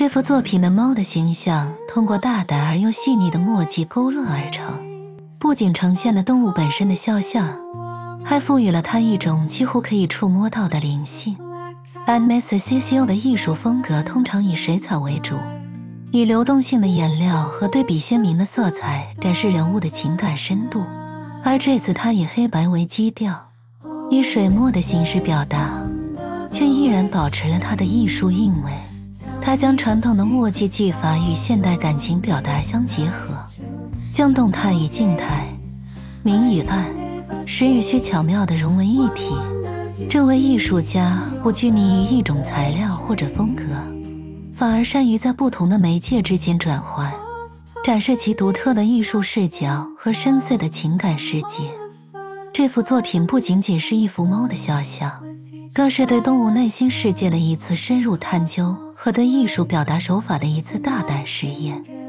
这幅作品的猫的形象通过大胆而又细腻的墨迹勾勒而成，不仅呈现了动物本身的肖像，还赋予了它一种几乎可以触摸到的灵性。Agnes Cecile 的艺术风格通常以水彩为主，以流动性的颜料和对比鲜明的色彩展示人物的情感深度，而这次他以黑白为基调，以水墨的形式表达，却依然保持了他的艺术韵味。他将传统的墨迹技法与现代感情表达相结合，将动态与静态、明与暗、实与虚巧妙地融为一体。这位艺术家不拘泥于一种材料或者风格，反而善于在不同的媒介之间转换，展示其独特的艺术视角和深邃的情感世界。这幅作品不仅仅是一幅猫的肖像，更是对动物内心世界的一次深入探究和对艺术表达手法的一次大胆实验。